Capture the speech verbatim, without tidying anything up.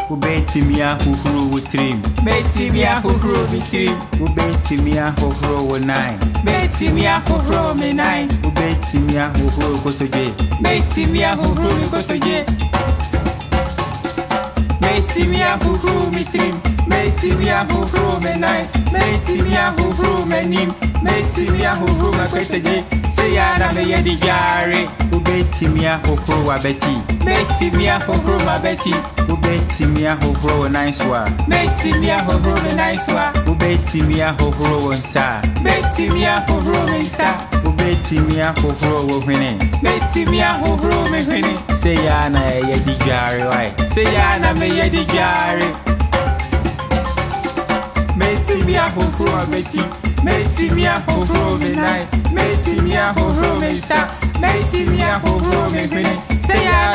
ubetimi ahohoro wo trim betimi ahohoro mi trim ubetimi ahohoro wo nine betimi ahohoro mi nine ubetimi ahohoro kotoje betimi ahohoro mi kotoje betimi ahohoro mi trim betimi ahohoro mi nine betimi ahohoro mi nim betimi ahohoro mi kotoje say ya na me yedi jare ubetimi ahohoro wa beti betimi ahohoro ma beti ubetimi ahohoro wo nine swa betimi ahohoro mi nine swa ubetimi ahohoro wo nsa betimi ahohoro mi nsa ubetimi ahohoro wo hwene betimi ahohoro mi hwene say ya na yedi jare why say ya na me yedi jare betimi ahohoro beti betimi ahohoro mi nine betimi ahohoro mi nsa betimi ahohoro mi hwene say ya